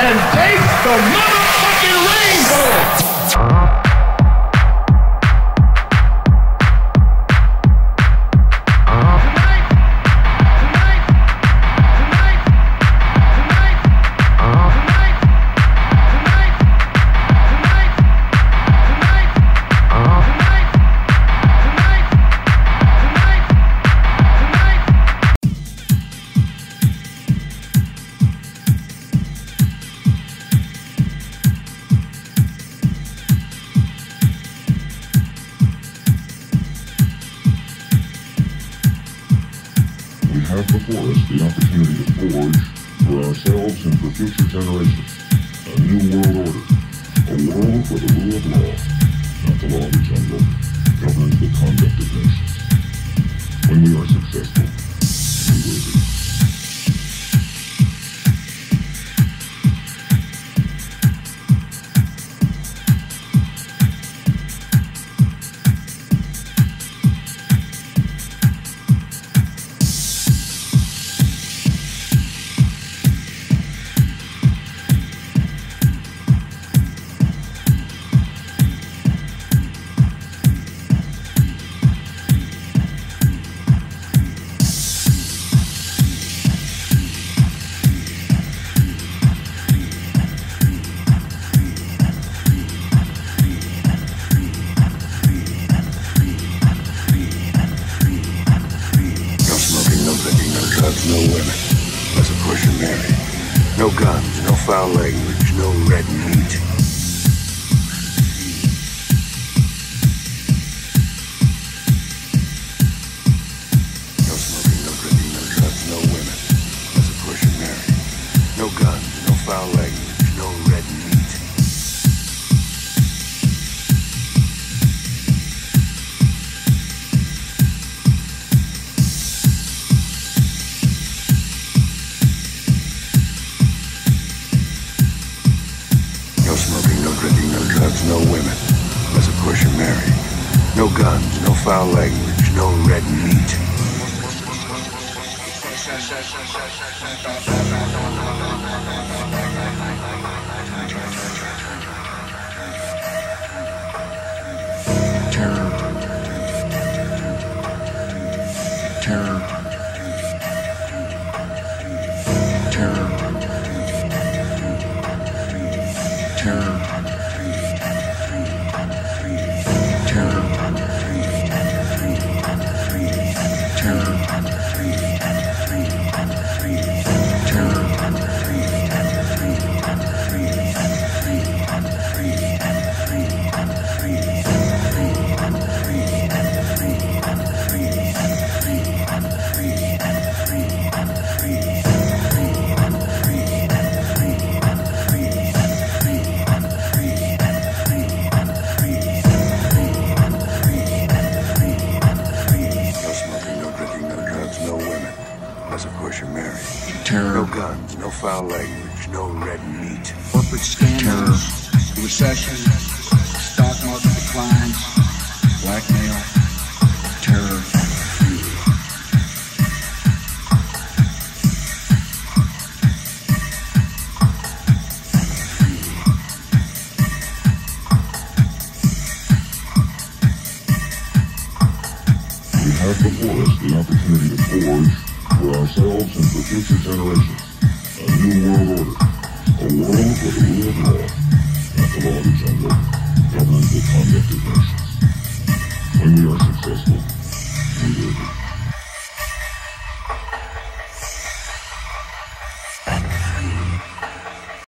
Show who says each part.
Speaker 1: and take the motherfucking rainbow!
Speaker 2: We have before us the opportunity to forge, for ourselves and for future generations, a new world order. A world where the rule of law, not the law of the jungle, governs the conduct of nations. When we are successful, we will be.
Speaker 3: No women, unless of course you're married. No guns, no foul language, no red meat. No smoking, no drinking, no drugs, no women, unless of course you're married. No guns, no foul language, no red meat. No smoking, no drinking, no drugs, no women, unless of course you're married. No guns, no foul language, no red meat. Terror. Terror. Terror. Terror. Terror. Terror. Unless of course you're married.
Speaker 4: Terror.
Speaker 3: No guns, no foul language, no red meat.
Speaker 4: Corporate scandals, recession, stock market declines, blackmail, terror.
Speaker 2: We have before us the opportunity to forge, for ourselves and for future generations, a new world order. A world where the rule of law, not the law of the jungle, governs the conduct of nations. When we are successful,